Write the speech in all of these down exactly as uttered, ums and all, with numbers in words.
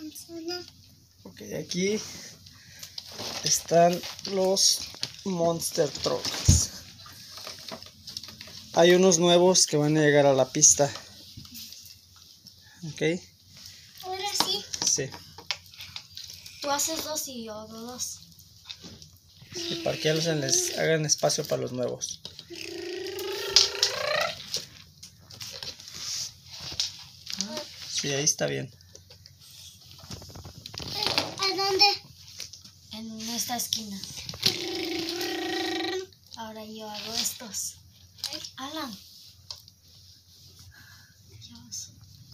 Ok, aquí están los Monster Trucks. Hay unos nuevos que van a llegar a la pista. Ok. Ahora sí. Sí. Tú haces dos y yo hago dos. Y para que les hagan espacio para los nuevos. Sí, ahí está bien. ¿A dónde? En esta esquina. Ahora yo hago estos. Alan. Dios.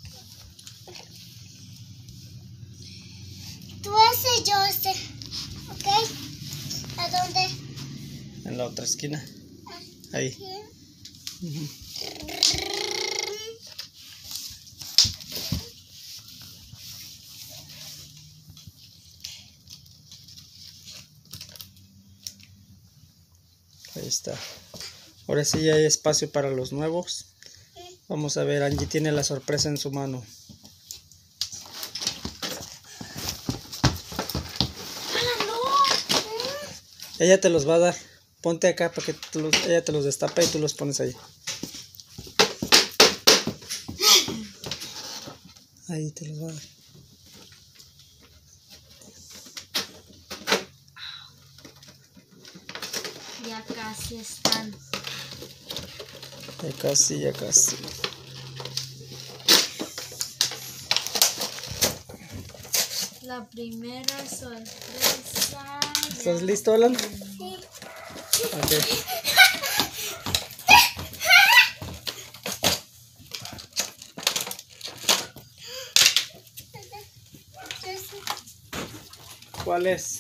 Tú haces yo este. ¿Ok? ¿A dónde? En la otra esquina. Ahí. Uh-huh. Ahí está. Ahora sí ya hay espacio para los nuevos. Vamos a ver, Angie tiene la sorpresa en su mano. Ella te los va a dar. Ponte acá para que tú los, ella te los destape y tú los pones ahí. Ahí te los va a dar. Ya casi están. Ya casi, ya casi. La primera sorpresa. ¿Estás listo, Alan? Sí. Ok. ¿Cuál es?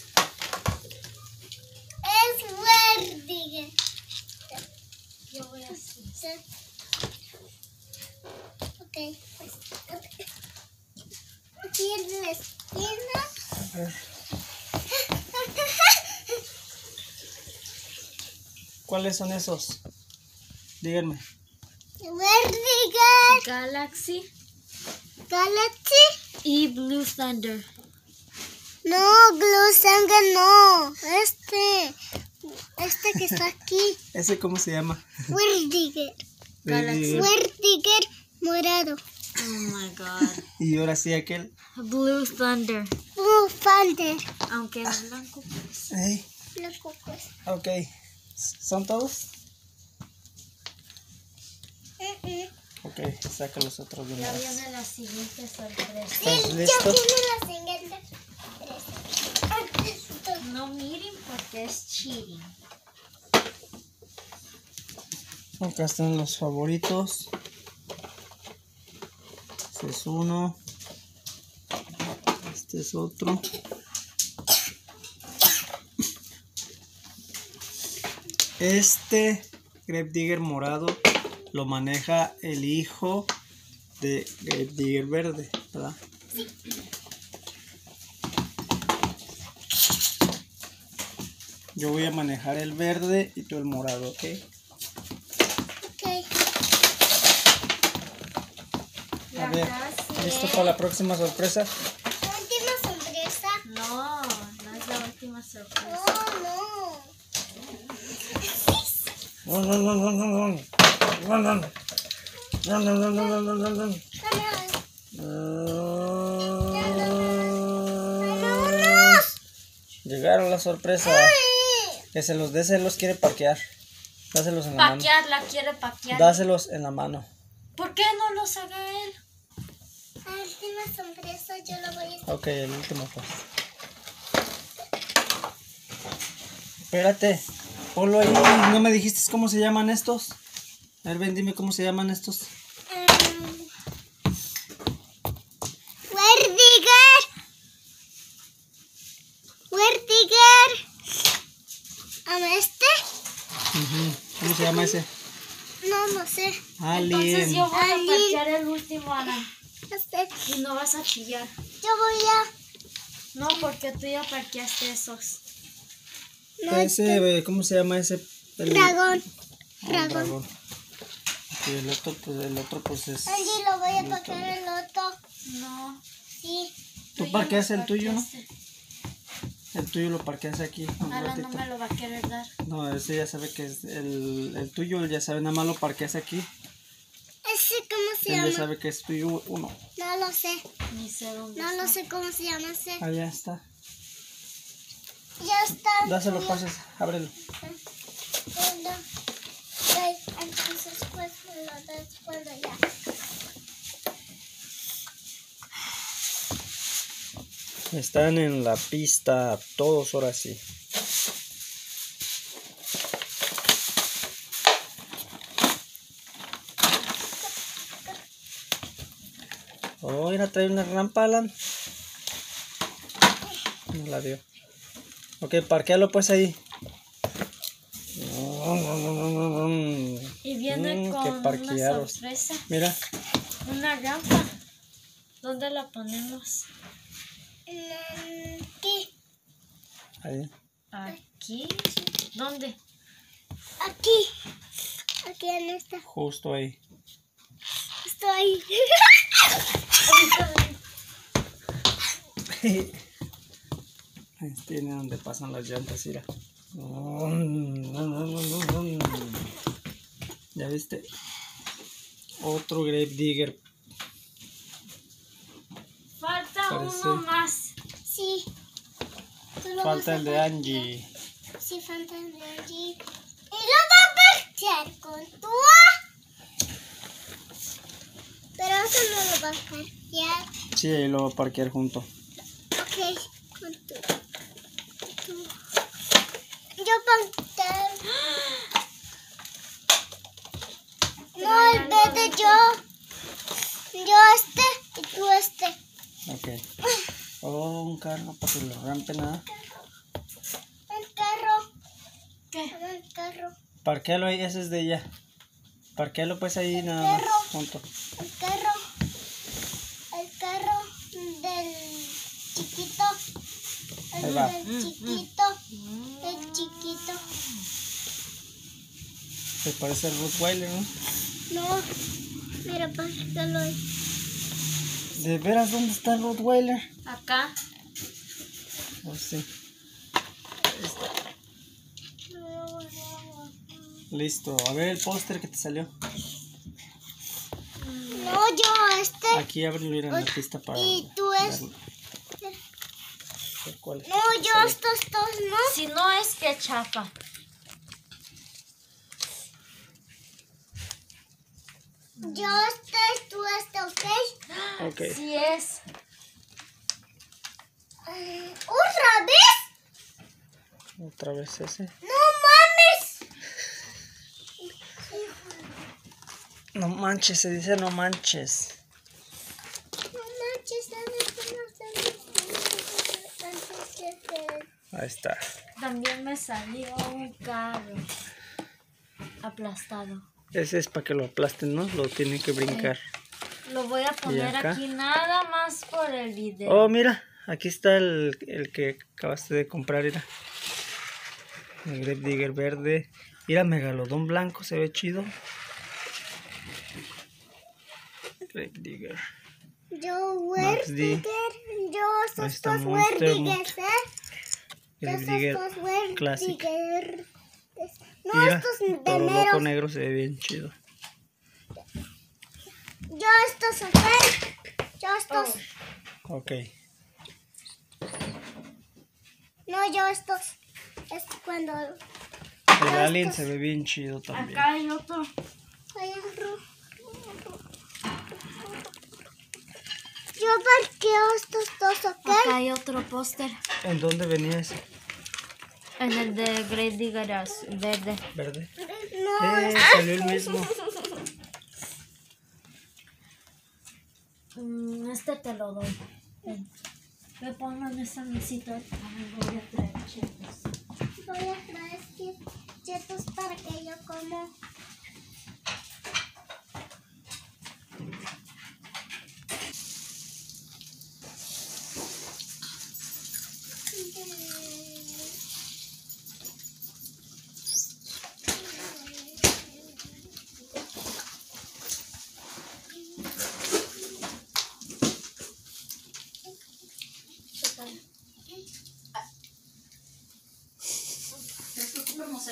Es verde. Yo voy a hacer. Ok. Aquí en la esquina. A ver. ¿Cuáles son esos? Díganme. Vertigo. Galaxy. Galaxy. Y Blue Thunder. No, Blue Thunder no. Este. Este que está aquí. ¿Ese cómo se llama? Vertigo. Galaxy. Vertigo morado. Oh my god. Y ahora sí aquel. Blue Thunder. Blue Thunder. Aunque es blanco pues. Hey. Blanco pues. Ok. ¿Son todos? Uh -uh. Ok, saca los otros de Ya más. viene la siguiente sorpresa. ¿Estás Sí, listo? ya viene la siguiente sorpresa. No miren porque es cheating. Acá están los favoritos. Este es uno. Este es otro. Este Grape Digger morado lo maneja el hijo de Grape Digger verde, ¿verdad? Sí. Yo voy a manejar el verde y tú el morado, ¿ok? Ok. A ver, ¿listo para la próxima sorpresa? ¿La última sorpresa? No, no es la última sorpresa. No, no. Run, run, run, run, run, run. Run, run. Run, run, run, run, run, run, run. Llegaron la sorpresa. Que se los dé, se los quiere parquear. Dáselos en la mano. Paquear, la quiere paquear. Dáselos en la mano. ¿Por qué no los haga él? La última sorpresa yo lo voy a hacer. Ok, el último pues. Espérate. Ponlo ahí. ¿No me dijiste cómo se llaman estos? A ver, ven, dime cómo se llaman estos. Um, Vertiger. Vertiger. ¿A este? Uh-huh. ¿Cómo se llama ese? No, no sé. Alien. Entonces yo voy a parquear el último, Ana. Y no vas a chillar. Yo voy a... No, porque tú ya parqueaste esos. No, ese, ¿cómo se llama ese? El... Dragón. Oh, Dragón. dragón. Y el otro, pues, el otro, pues es... Angie, lo voy a parquear el otro. No. Sí. Tú parqueas el tuyo, ¿no? El tuyo lo parqueas aquí. Alan no me lo va a querer dar. No, ese ya sabe que es el, el tuyo, él ya sabe, nada más lo parqueas aquí. ¿Ese cómo se él llama? Él ya sabe que es tuyo uno. No lo sé. Ni sé dónde No está. lo sé cómo se llama ese. Allá está. Ya está. Dáselo, pases, ábrelo. Entonces pues me lo das cuando ya. Están en la pista todos ahora sí. Oh, mira, trae una rampa, Alan. No la vio. Ok, parquéalo pues ahí. Y viene mm, con una sorpresa. Mira. Una rampa. ¿Dónde la ponemos? Aquí. Ahí. Aquí. ¿Dónde? Aquí. Aquí en esta. Justo ahí. Estoy ahí. Ahí tiene donde pasan las llantas, mira. ¿Ya viste? Otro Grave Digger. Falta Parece... uno más. Sí. Falta el de Angie. Sí, falta el de Angie. ¿Y lo va a parquear con tu? Pero eso no lo va a parquear. Sí, ahí lo va a parquear junto. Ok, con tu. tu. Yo parquear. No, el verde yo. Yo este y tú este. Ok. Oh, un carro para que lo rampe nada. El carro. ¿Qué? El carro. Parquéalo ahí, ese es de ella. Parquéalo pues ahí El nada carro. más, junto. El carro. El carro del chiquito. El Ahí va. del chiquito. El chiquito. Se parece al Rottweiler, ¿no? No. Mira, pásalo ahí. ¿De veras dónde está el Rottweiler? Acá. Oh, sí. Listo. A ver el póster que te salió. No, yo este. Aquí ábrelo ir en la pista para... Y tú es. verlo. ¿Cuál es? No, yo estos dos, ¿no? Si no es que chapa. Yo este, tú este, ¿ok? Ok. Sí es. Uh, ¿Otra vez? Otra vez ese. ¡No mames! No manches, se dice no manches. No manches, ¿sabes que no se antes que hacer? Ahí está. También me salió un carro aplastado. Ese es para que lo aplasten, ¿no? Lo tienen que brincar. Lo voy a poner acá? aquí nada más por el video. Oh, mira. Aquí está el, el que acabaste de comprar, mira. El Grave Digger verde. Mira, Megalodón blanco, se ve chido. Grave Digger. Yo, Max D. Werdiger. Yo, Ahí esos está dos Monster Werdigers, ¿eh? Grave Esos Digger dos Werdiger. Classic. No, Mira, estos todo de loco negros. negro se ve bien chido. Yo estos, ¿ok? Yo estos. Ok. No, yo estos. Es cuando... El alien se ve bien chido también. Acá hay otro. Hay otro. Yo parqueo estos dos, ¿ok? Acá hay otro póster. ¿En dónde venía ese? En el de Grave Digger verde. ¿Verde? No, Eh, salió el mismo. Mm, este te lo doy. Ven. Me pongo en esta mesita. Ay, voy a traer chetos. voy a traer chetos para que yo como.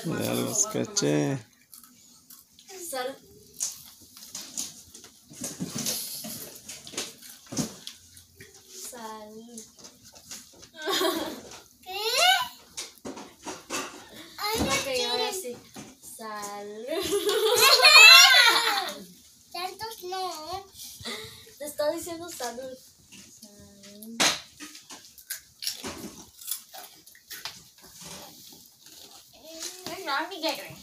hermanos. Ya los caché. Sal. Sal. ¿Qué? Ay, no Ok, ahora quieren. sí. Sal. Tantos no. Te está diciendo salud. Sal. No, mi Gary.